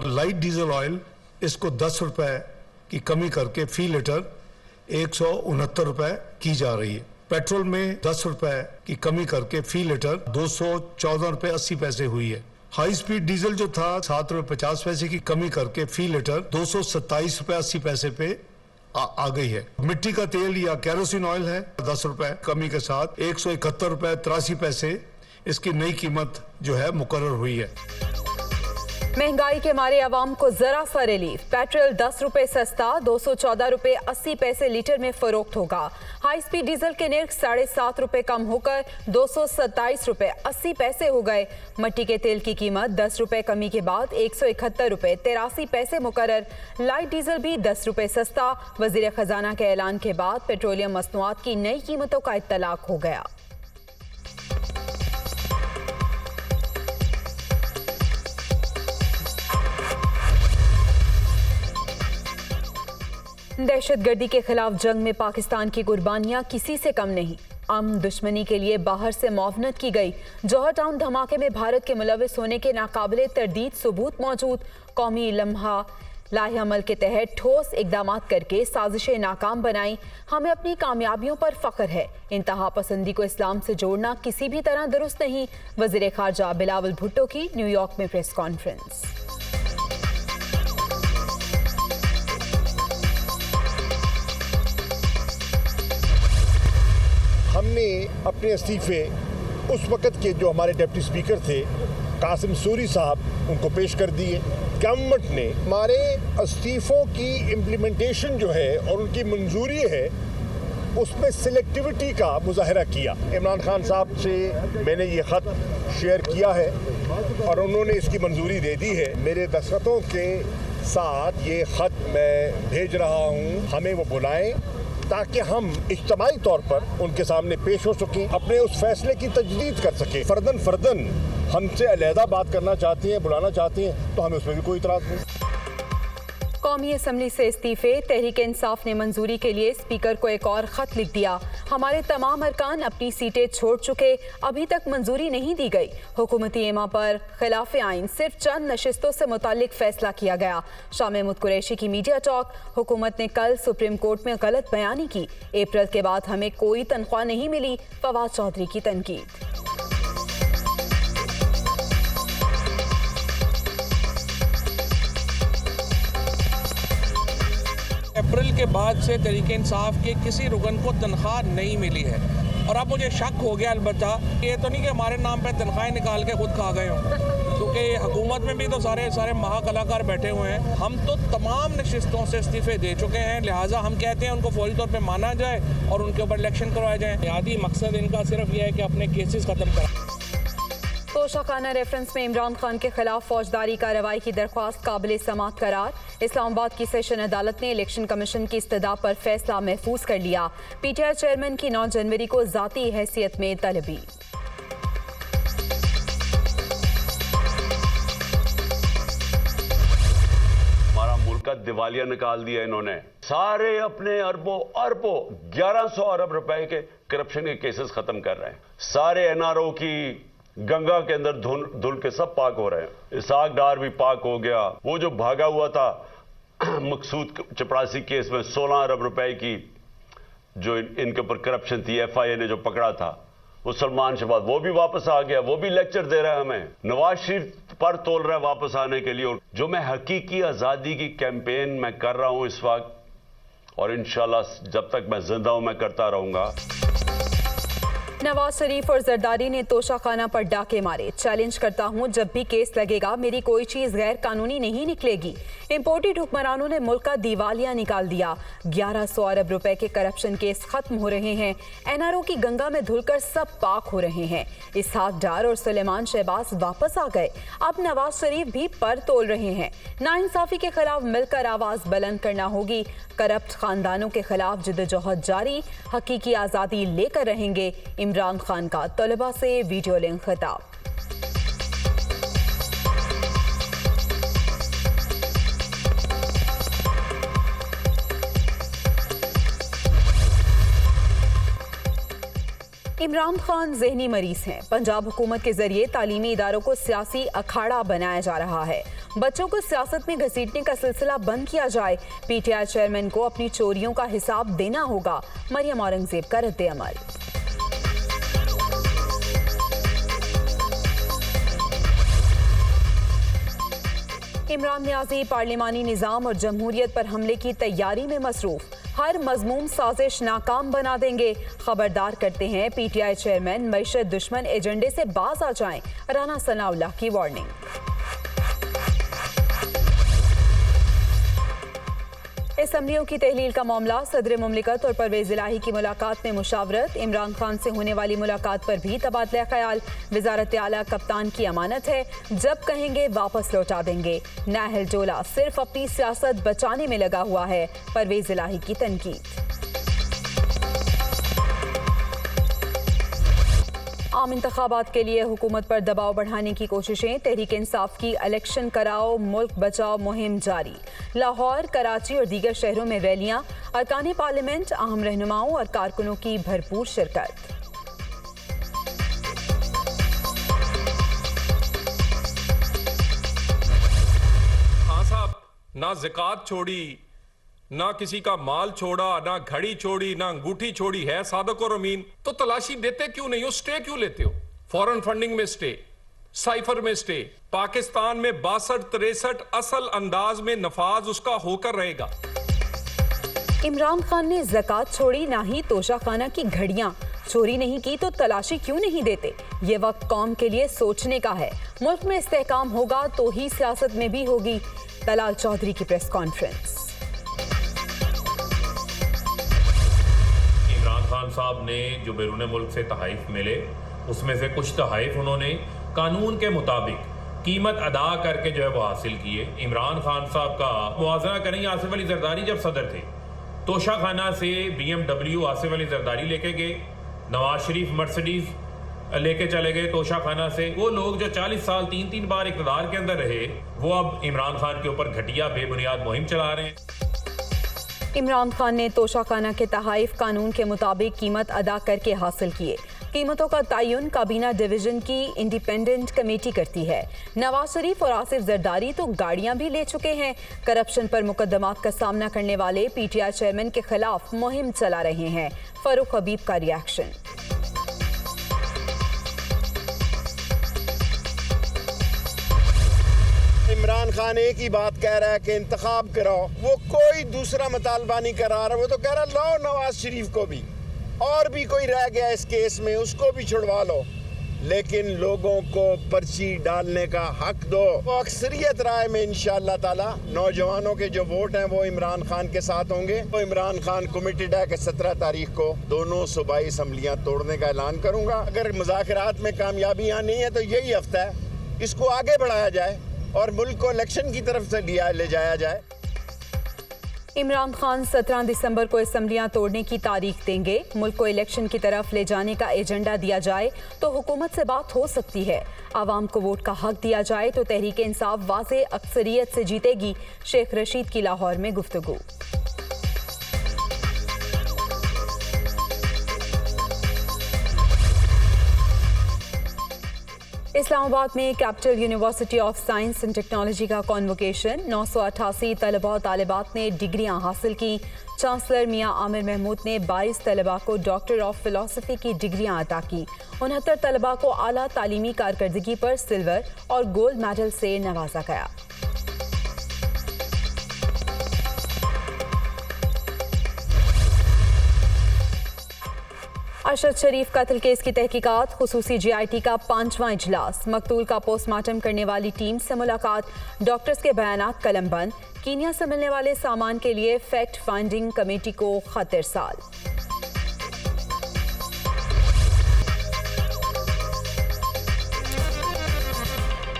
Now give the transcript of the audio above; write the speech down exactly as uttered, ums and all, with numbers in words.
Light diesel oil इसको दस रुपए की कमी करके फी लीटर एक सौ उनहत्तर रुपए की जा रही है। पेट्रोल में दस रुपए की कमी करके फी लीटर दो सौ चौदह रुपए अस्सी पैसे हुई है। हाई स्पीड डीजल जो था सात रुपए पचास पैसे की कमी करके फी लीटर दो सौ सत्ताईस रुपए अस्सी पैसे पे आ, आ गई है। मिट्टी का तेल या केरोसिन ऑयल है दस रुपए कमी के साथ एक सौ इकहत्तर रुपए तिरासी पैसे इसकी नई कीमत जो है मुकर्रर हुई है। महंगाई के मारे आवाम को जरा सा रिलीफ। पेट्रोल दस रुपए सस्ता दो सौ चौदह रुपए अस्सी पैसे लीटर में फरोख्त होगा। हाई स्पीड डीजल के निर्ख साढ़े सात रुपए कम होकर दो सौ सत्ताईस रुपए अस्सी पैसे हो गए। मट्टी के तेल की कीमत दस रुपए कमी के बाद एक सौ इकहत्तर रुपए तिरासी पैसे मुकर्रर। लाइट डीजल भी दस रुपए सस्ता। वजीर खजाना के ऐलान के बाद पेट्रोलियम मसनूआत की नई कीमतों का इत्तलाक हो गया। दहशतगर्दी के खिलाफ जंग में पाकिस्तान की कुर्बानियां किसी से कम नहीं। अमन दुश्मनी के लिए बाहर से मुआवनत की गई। जौहर टाउन धमाके में भारत के मुलविस होने के नाकाबिले तरदीद सबूत मौजूद। कौमी लम्हा लाहे अमल के तहत ठोस इकदाम करके साजिशें नाकाम बनाई। हमें अपनी कामयाबियों पर फख्र है। इंतहा पसंदी को इस्लाम से जोड़ना किसी भी तरह दुरुस्त नहीं। वज़ीर ख़ारजा बिलावल भुट्टो की न्यूयॉर्क में प्रेस कॉन्फ्रेंस। हमने अपने इस्तीफे उस वक़्त के जो हमारे डिप्टी स्पीकर थे कासिम सूरी साहब उनको पेश कर दिए। गवर्नमेंट ने हमारे इस्तीफ़ों की इम्प्लीमेंटेशन जो है और उनकी मंजूरी है उसमें सिलेक्टिविटी का मुजाहरा किया। इमरान खान साहब से मैंने ये ख़त शेयर किया है और उन्होंने इसकी मंजूरी दे दी है। मेरे दस्तखतों के साथ ये ख़त मैं भेज रहा हूँ। हमें वो बुलाएं ताकि हम इज्तिमाई तौर पर उनके सामने पेश हो सकें, अपने उस फैसले की तजदीद कर सकें। फर्दन फर्दन हमसे अलहदा बात करना चाहती हैं, बुलाना चाहती हैं तो हमें उसमें भी कोई इतराज़ नहीं। कौमी असम्बली से इस्तीफे। तहरीक इंसाफ ने मंजूरी के लिए स्पीकर को एक और खत लिख दिया। हमारे तमाम अरकान अपनी सीटें छोड़ चुके, अभी तक मंजूरी नहीं दी गई। हुकूमती एमा पर खिलाफ आइन सिर्फ चंद नशिस्तों से मुतालिक फैसला किया गया। शाह महमूद कुरैशी की मीडिया टॉक। हुकूमत ने कल सुप्रीम कोर्ट में गलत बयानी की। अप्रैल के बाद हमें कोई तनख्वाह नहीं मिली। फवाद चौधरी की तनकीद। अप्रैल के बाद से तहरीक इंसाफ के किसी रुकन को तनख्वाह नहीं मिली है और अब मुझे शक हो गया अलबत्ता ये तो नहीं कि हमारे नाम पे तनख्वाहें निकाल के खुद खा गए हों, क्योंकि हुकूमत में भी तो सारे सारे महाकलाकार बैठे हुए हैं। हम तो तमाम नशिस्तों से इस्तीफे दे चुके हैं, लिहाजा हम कहते हैं उनको फौरी तौर पर माना जाए और उनके ऊपर इलेक्शन करवाए जाए। बुनियादी मकसद इनका सिर्फ यह है कि अपने केसेस ख़त्म करें। तोशाखाना रेफरेंस में इमरान खान के खिलाफ फौजदारी कार्रवाई की दरख्वास्त काबिल समात करार। इस्लामाबाद की सेशन अदालत ने इलेक्शन कमीशन की इस्तदा पर फैसला महफूज कर लिया। पीटीआई चेयरमैन की नौ जनवरी को जाती हैसियत में तलबी। हमारा मुल्क का दिवालिया निकाल दिया इन्होंने। सारे अपने अरबों अरबों ग्यारह सौ अरब रुपए के करप्शन के केसेस खत्म कर रहे हैं। सारे एनआरओ की गंगा के अंदर धुल धुल के सब पाक हो रहे हैं। इसाक डार भी पाक हो गया। वो जो भागा हुआ था मकसूद चपरासी केस में सोलह अरब रुपए की जो इन, इनके ऊपर करप्शन थी, एफआईए ने जो पकड़ा था, वो सलमान शहबाज वो भी वापस आ गया। वो भी लेक्चर दे रहा है हमें। नवाज शरीफ पर तोल रहा है वापस आने के लिए। और जो मैं हकीकी आज़ादी की कैंपेन मैं कर रहा हूं इस वक्त और इंशाल्लाह जब तक मैं जिंदा हूं मैं करता रहूंगा। नवाज शरीफ और जरदारी ने तोशाखाना पर डाके मारे। चैलेंज करता हूं जब भी केस लगेगा मेरी कोई चीज गैर कानूनी नहीं निकलेगी। इंपोर्टेड हुक्मरानों ने मुल्क का दिवालिया निकाल दिया। ग्यारह सौ अरब रुपए के करप्शन केस खत्म हो रहे हैं। एनआरओ की गंगा में धुलकर सब पाक हो रहे हैं। इसहाक डार और सुलेमान शहबाज वापस आ गए। अब नवाज शरीफ भी पर तोल रहे हैं। नाइंसाफी के खिलाफ मिलकर आवाज बुलंद करना होगी। करप्ट खानदानों के खिलाफ जिद्दोजहद जारी। हकीकी आजादी लेकर रहेंगे। इमरान खान का तलबा से वीडियो लिंक खिताब। इमरान खान ज़हनी मरीज हैं। पंजाब हुकूमत के जरिए तालीमी इदारों को सियासी अखाड़ा बनाया जा रहा है। बच्चों को सियासत में घसीटने का सिलसिला बंद किया जाए। पीटीआई चेयरमैन को अपनी चोरियों का हिसाब देना होगा। मरियम औरंगजेब का रद्द-ए-अमल। इमरान नियाज़ी पार्लिमानी निज़ाम और जमहूरियत पर हमले की तैयारी में मसरूफ। हर मजमूम साजिश नाकाम बना देंगे। खबरदार करते हैं पीटीआई चेयरमैन, मईशत दुश्मन एजेंडे से बाज आ जाएं। राना सनाउल्लाह की वार्निंग। असम्बलियों की तहलील का मामला, सदर मुमलिकत और परवेज इलाही की मुलाकात में मुशावरत। इमरान खान से होने वाली मुलाकात पर भी तबादला ख्याल। वजारत आला कप्तान की अमानत है, जब कहेंगे वापस लौटा देंगे। नाहल जोला सिर्फ अपनी सियासत बचाने में लगा हुआ है। परवेज इलाही की तनकीद। आम इंतखाबात के लिए हुकूमत पर दबाव बढ़ाने की कोशिशें। तहरीक इंसाफ की इलेक्शन कराओ मुल्क बचाओ मुहिम जारी। लाहौर, कराची और दीगर शहरों में रैलियां। अरकान पार्लियामेंट, अहम रहनुमाओं और कारकुनों की भरपूर शिरकत। हाँ साहब, ना ज़कात छोड़ी, ना किसी का माल छोड़ा, ना घड़ी छोड़ी, ना अंगूठी छोड़ी है सादक और अमीन। तो तलाशी देते क्यों नहीं हो? स्टे क्यों लेते हो? फॉरेन फंडिंग में स्टे, साइफर में स्टे, पाकिस्तान में बासठ तिरसठ असल अंदाज में नफाज उसका होकर रहेगा। इमरान खान ने ज़कात छोड़ी, ना ही तोशा खाना की घड़ियां चोरी नहीं की, तो तलाशी क्यों नहीं देते? ये वक्त कौम के लिए सोचने का है। मुल्क में इस्तेहकाम होगा तो ही सियासत में भी होगी। तलाल चौधरी की प्रेस कॉन्फ्रेंस। खान साहब ने जो बैरून मुल्क से तहाइफ मिले, उसमें से कुछ तहाइफ उन्होंने कानून के मुताबिक कीमत अदा करके जो है वो हासिल किए। इमरान खान साहब का मुआवजा करें, आसिफ अली जरदारी जब सदर थे, तोशा खाना से B M W Asif Ali Zardari लेके गए, नवाज शरीफ मर्सिडीज लेके चले गए तोशा खाना से। वो लोग जो चालीस साल तीन तीन बार इक़्तिदार के अंदर रहे, वो अब इमरान खान के ऊपर घटिया बेबुनियाद मुहिम चला रहे हैं। इमरान खान ने तोशा खाना के तहाइफ कानून के मुताबिक कीमत अदा करके हासिल किए। कीमतों का तयन काबीना डिवीजन की इंडिपेंडेंट कमेटी करती है। नवाज शरीफ और आसिफ जरदारी तो गाड़ियां भी ले चुके हैं। करप्शन पर मुकदमात का सामना करने वाले पीटीआई चेयरमैन के खिलाफ मुहिम चला रहे हैं। फारूक हबीब का रिएक्शन। इमरान खान एक ही बात कह रहा है कि इंतखाब कराओ, वो कोई दूसरा मुतालबा नहीं करा रहा। वो तो कह रहा लाओ नवाज शरीफ को भी, और भी कोई रह गया इस केस में उसको भी छुड़वा लो, लेकिन लोगों को पर्ची डालने का हक दो। वो अक्सरियत राय में इंशाअल्लाह ताला नौजवानों के जो वोट हैं वो इमरान खान के साथ होंगे। तो इमरान खान कमिटेड है कि सत्रह तारीख को दोनों सूबाई असम्बलियाँ तोड़ने का ऐलान करूँगा। अगर मुज़ाकरात में कामयाबियाँ नहीं है तो यही हफ्ता है, इसको आगे बढ़ाया जाए और मुल्क को इलेक्शन की तरफ से लिया ले जाया जाए। इमरान खान सत्रह दिसंबर को असम्बलियां तोड़ने की तारीख देंगे। मुल्क को इलेक्शन की तरफ ले जाने का एजेंडा दिया जाए तो हुकूमत से बात हो सकती है। आवाम को वोट का हक दिया जाए तो तहरीक इंसाफ वाज़े अक्सरियत से जीतेगी। शेख रशीद की लाहौर में गुफ्तगू। इस्लामाबाद में Capital University of Science and Technology का कॉन्वोकेशन। नौ सौ अठासी तलबा और तालिबात ने डिग्रियां हासिल की। चांसलर मियां आमिर महमूद ने बाईस तलबा को डॉक्टर ऑफ फिलॉसफी की डिग्रियां अता की। उनहत्तर तलबा को आला तालीमी कारकर्दगी पर सिल्वर और गोल्ड मेडल से नवाजा गया। अरशद शरीफ कत्ल केस की तहकीकात। खुसूसी जी आई टी का पांचवां इजलास। मकतूल का पोस्टमार्टम करने वाली टीम से मुलाकात। डॉक्टर्स के बयानात कलमबंद। कीनिया से मिलने वाले सामान के लिए फैक्ट फाइंडिंग कमेटी को खत इरसाल।